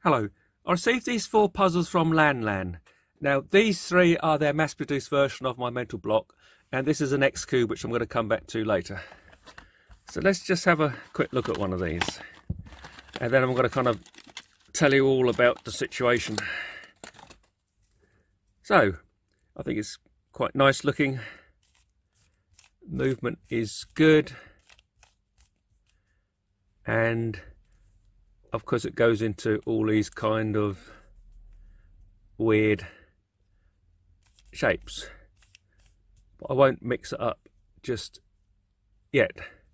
Hello, I received these 4 puzzles from LanLan. Now these 3 are their mass-produced version of my mental block, and this is an X-Cube which I'm going to come back to later. So let's just have a quick look at one of these, and then I'm going to kind of tell you all about the situation. So, I think it's quite nice looking. Movement is good, and of course it goes into all these kind of weird shapes, but I won't mix it up just yet.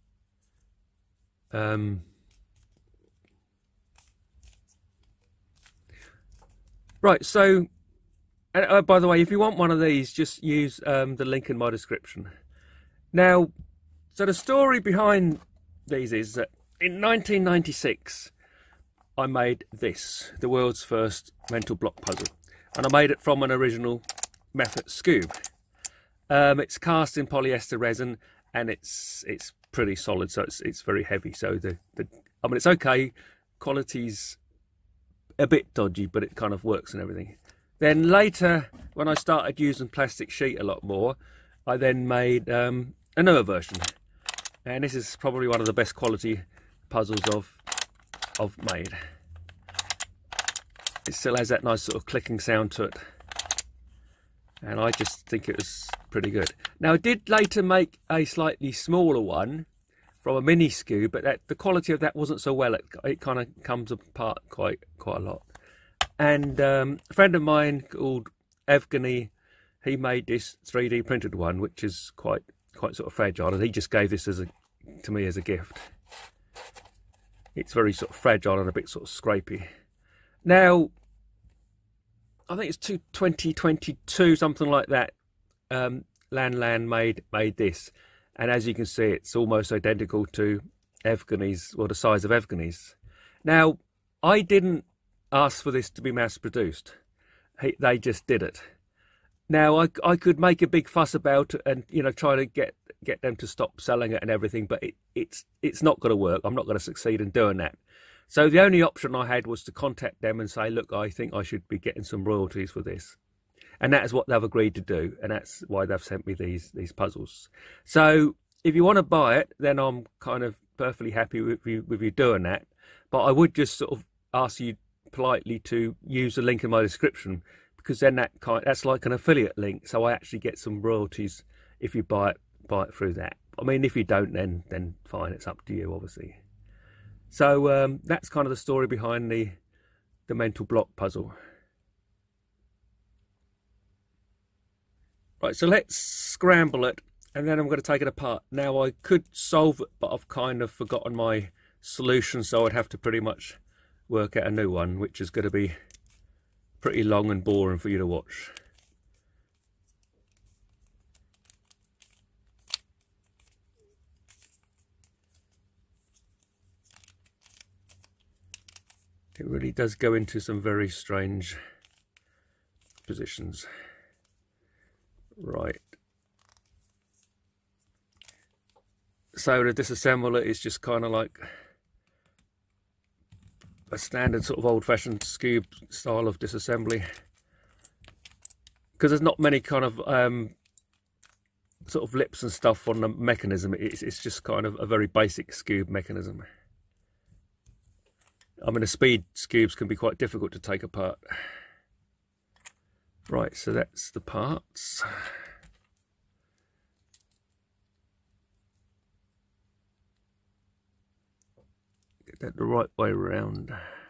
Right, so by the way, if you want one of these, just use the link in my description. Now, so the story behind these is that in 1996 I made this, the world's first mental block puzzle, and I made it from an original Method Scoob. It's cast in polyester resin, and it's pretty solid, so it's very heavy. So I mean, it's okay. Quality's a bit dodgy, but it kind of works and everything. Then later, when I started using plastic sheet a lot more, I then made another version, and this is probably one of the best quality puzzles I've made. It still has that nice sort of clicking sound to it, and I just think it was pretty good. Now I did later make a slightly smaller one from a mini Scoob, but the quality of that wasn't so well. It kind of comes apart quite a lot. And a friend of mine called Evgeny, he made this 3D printed one, which is quite sort of fragile, and he just gave this to me as a gift. It's very sort of fragile and a bit sort of scrapey. Now, I think it's 2022, something like that. LanLan made this, and as you can see, it's almost identical to Evgeny's, or the size of Evgeny's. Now, I didn't ask for this to be mass produced. They just did it. Now, I could make a big fuss about it and, you know, try to get them to stop selling it and everything, but it's not going to work. I'm not going to succeed in doing that. So the only option I had was to contact them and say, look, I think I should be getting some royalties for this. And that is what they've agreed to do, and that's why they've sent me these puzzles. So if you want to buy it, then I'm kind of perfectly happy with you doing that. But I would just sort of ask you politely to use the link in my description, because then that's like an affiliate link, so I actually get some royalties if you buy it through that. I mean, if you don't, then fine, it's up to you, obviously. So that's kind of the story behind the mental block puzzle. Right, so let's scramble it, and then I'm going to take it apart. Now, I could solve it, but I've kind of forgotten my solution, so I'd have to pretty much work out a new one, which is going to be pretty long and boring for you to watch. It really does go into some very strange positions. Right. So to disassemble it is just kind of like a standard sort of old-fashioned Scoob style of disassembly, because there's not many kind of sort of lips and stuff on the mechanism. It's just kind of a very basic Scoob mechanism. I mean, the speed Scoobs can be quite difficult to take apart. Right, so that's the parts. Get that the right way around.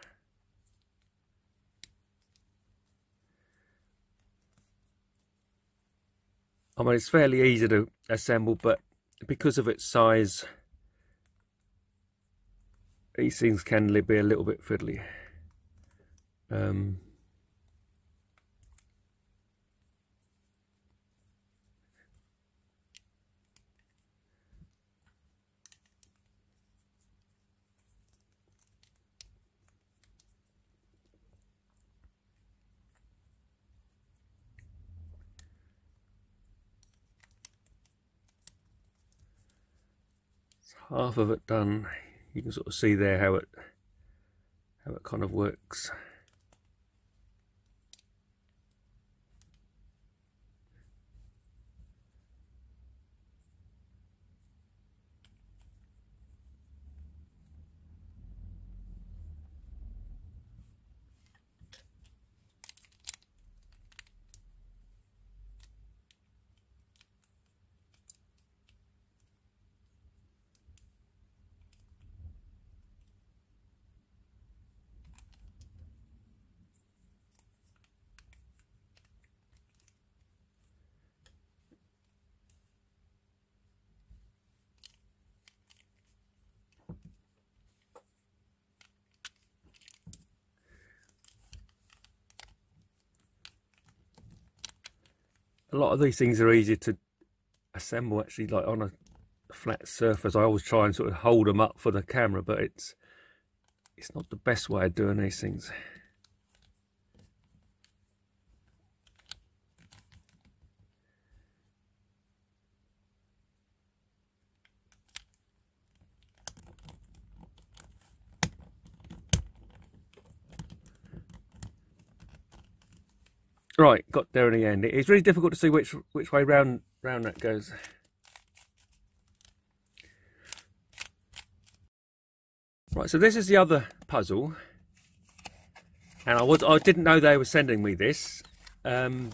I mean, it's fairly easy to assemble, but because of its size, these things can be a little bit fiddly. Half of it done. You can sort of see there how it kind of works. a lot of these things are easier to assemble actually, like on a flat surface. I always try and sort of hold them up for the camera, but it's not the best way of doing these things. Right, got there in the end. It's really difficult to see which way round that goes. Right, so this is the other puzzle, and I didn't know they were sending me this. I mean,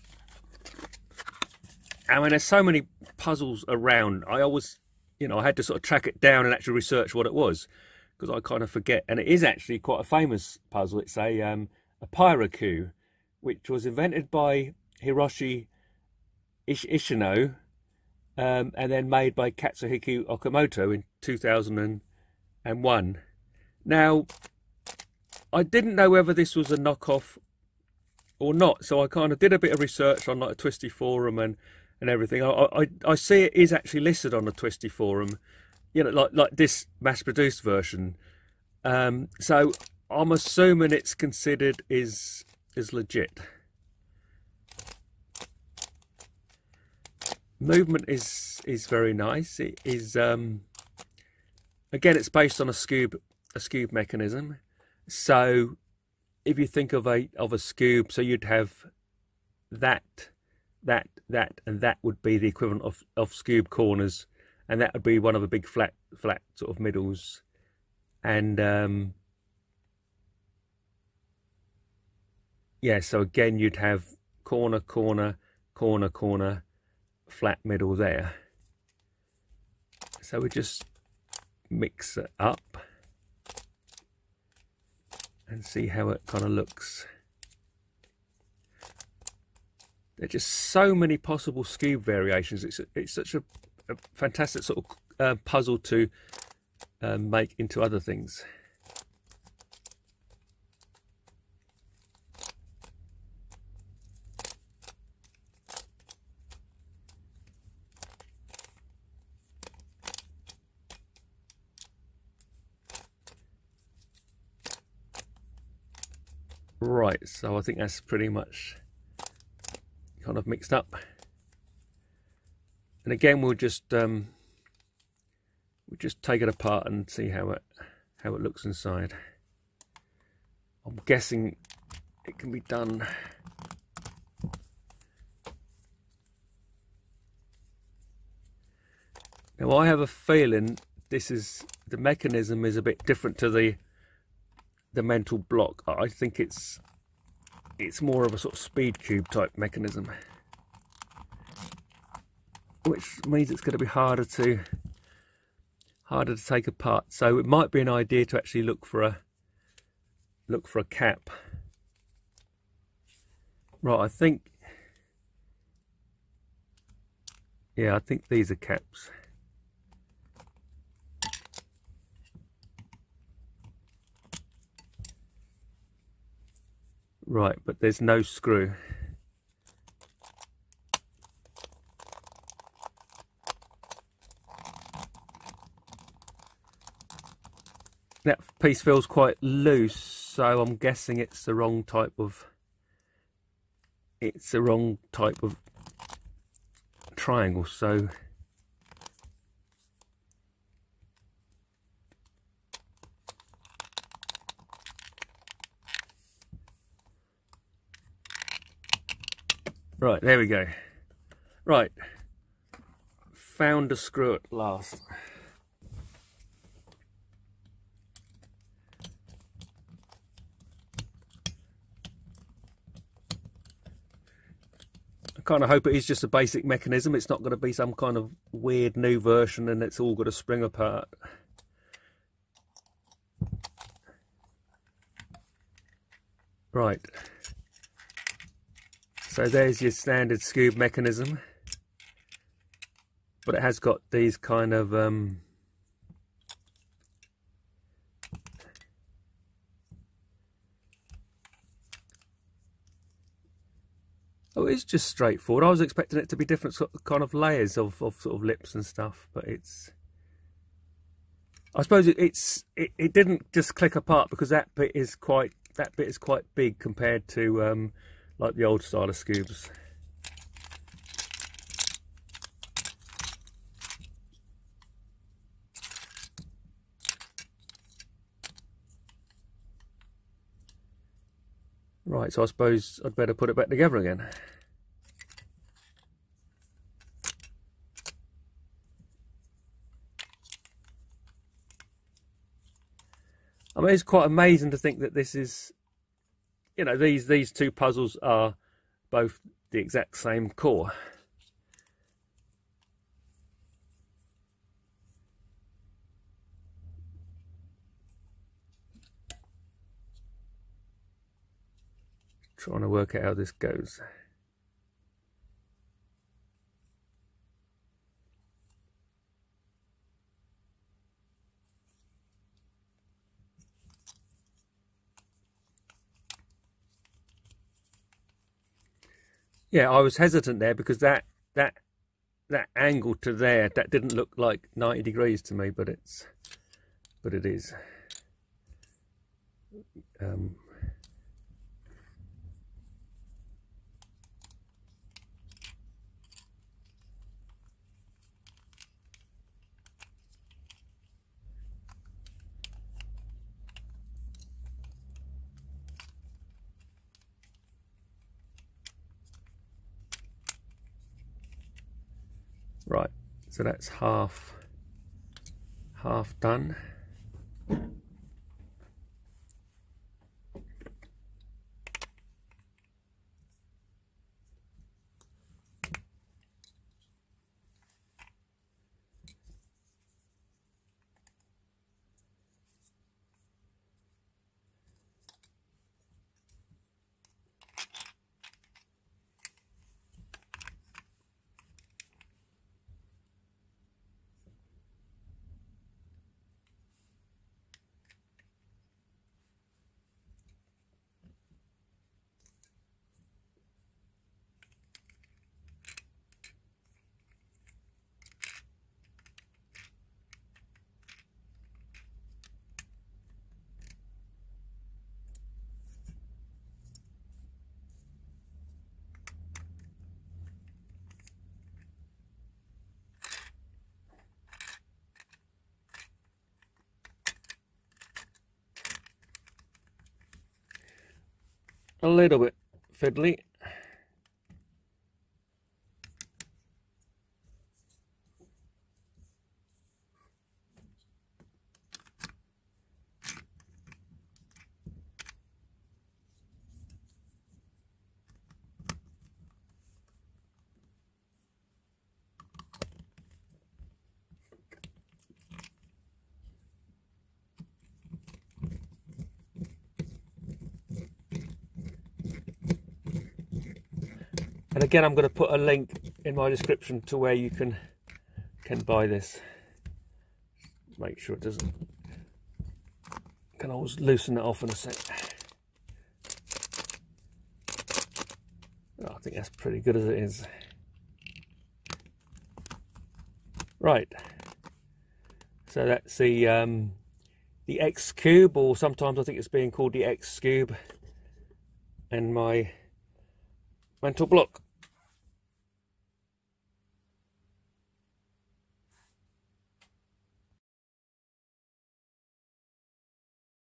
there's so many puzzles around. I always, you know, I had to sort of track it down and actually research what it was, because I kind of forget. And it is actually quite a famous puzzle. It's a Pyroku, which was invented by Hiroshi Ishino, and then made by Katsuhiko Okamoto in 2001. Now, I didn't know whether this was a knockoff or not, so I kind of did a bit of research on like a Twisty forum and everything. I see it is actually listed on the Twisty forum, you know, like this mass-produced version. So I'm assuming it's considered is legit. Movement is very nice. It is again, it's based on a Scoob mechanism. So if you think of a Scoob, so you'd have that and that would be the equivalent of Scoob corners, and that would be one of the big flat sort of middles, and yeah, so again you'd have corner, flat middle there. So we just mix it up and see how it kind of looks. There's just so many possible Scoob variations. It's such a fantastic sort of puzzle to make into other things. Right, so I think that's pretty much kind of mixed up. And again, we'll just take it apart and see how it looks inside. I'm guessing it can be done. Now I have a feeling the mechanism is a bit different to the mental block. I think it's more of a sort of speed cube type mechanism, which means it's going to be harder to take apart. So it might be an idea to actually look for a cap. Right, I think these are caps. Right, but there's no screw. That piece feels quite loose, so I'm guessing it's the wrong type of triangle. So right, there we go. Right, found a screw at last. I kind of hope it is just a basic mechanism. It's not going to be some kind of weird new version and it's all got to spring apart. Right. So there's your standard Scoob mechanism, but it has got these kind of Oh, it's just straightforward. I was expecting it to be different kind of layers of sort of lips and stuff, but it's... I suppose it didn't just click apart because that bit is quite big compared to like the old style of scoobs. Right, so I suppose I'd better put it back together again. I mean, it's quite amazing to think that this is, you know, these two puzzles are both the exact same core. Trying to work out how this goes. Yeah, I was hesitant there because that angle to there, that didn't look like 90 degrees to me, but it is. Right, so that's half done. A little bit fiddly. And again, I'm going to put a link in my description to where you can buy this. Make sure it doesn't. Can always loosen it off in a sec. Oh, I think that's pretty good as it is. Right. So that's the X Cube, or sometimes I think it's being called the X Scoob, and my mental block.